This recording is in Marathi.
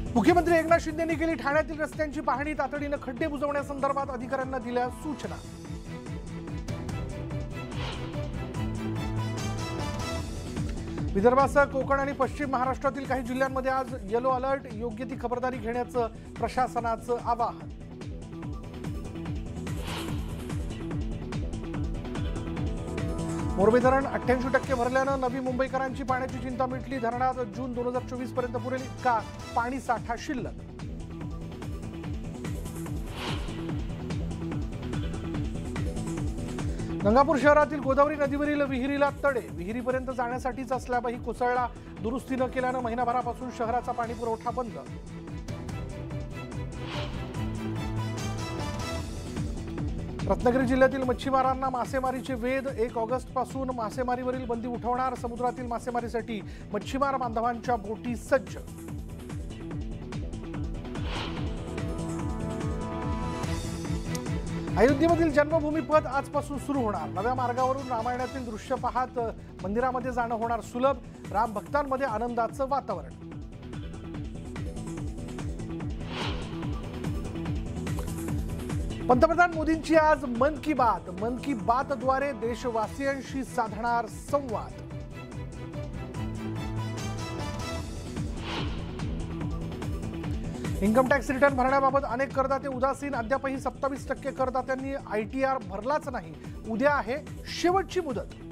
मुख्यमंत्री एकनाथ शिंदेंनी केली ठाण्यातील रस्त्यांची पाहणी। तातडीने खड्डे बुजवण्यासंदर्भात अधिकाऱ्यांना दिल्या सूचना। विदर्भासह कोकण आणि पश्चिम महाराष्ट्रातील काही जिल्ह्यांमध्ये आज येलो अलर्ट। योग्य ती खबरदारी घेण्याचं प्रशासनाचं आवाहन। मोरबी धरण 88% भरल्यानं नवी मुंबईकरांची पाण्याची चिंता मिटली। धरणात जून 2024 पर्यंत पुरेल इतका पाणी साठा शिल्लक। गंगापूर शहरातील गोदावरी नदीवरील विहिरीला तडे। विहिरीपर्यंत जाण्यासाठीचा स्लॅबही कोसळला। दुरुस्ती न केल्यानं महिनाभरापासून शहराचा पाणी पुरवठा बंद। रत्नागिरी जिल्ह्यातील मच्छीमारांना मासेमारीचे वेध। 1 ऑगस्ट पासून मासेमारीवरील बंदी उठवणार। समुद्रातील मासेमारीसाठी मच्छीमार बांधवांच्या बोटी सज्ज। अयोध्येमधील जन्मभूमी पथ आजपासून सुरू होणार। नव्या मार्गावरून रामायणातील दृश्य पाहत मंदिरामध्ये जाणं होणार सुलभ। राम भक्तांमध्ये आनंदाचं वातावरण। पंतप्रधान मोदींची आज मन की बात। मन की बातद्वारे देशवासियांशी साधणार संवाद। इन्कम टॅक्स रिटर्न भरण्याबाबत अनेक करदाते उदासीन। अद्यापही 27% करदात्यांनी ITR भरलाच नाही। उद्या आहे शेवटची मुदत।